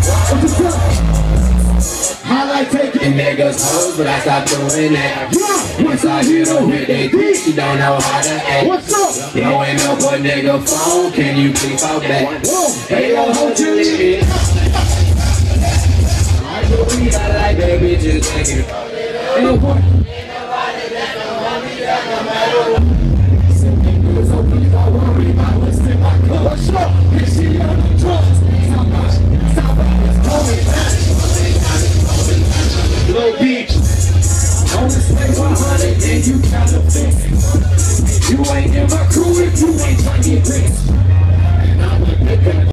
I like taking niggas hoes, but I stopped doing that. Once I hit her with they dick, she don't know how to act. What's up? Blowing up a nigga phone, can you please fall back? Hey, yo, hold you leave me. I do weed, I like that bitch, just take it. Ain't no point. Ain't nobody that don't want me, that no matter what. Some niggas so please, I worry about what's in my cup. What's up?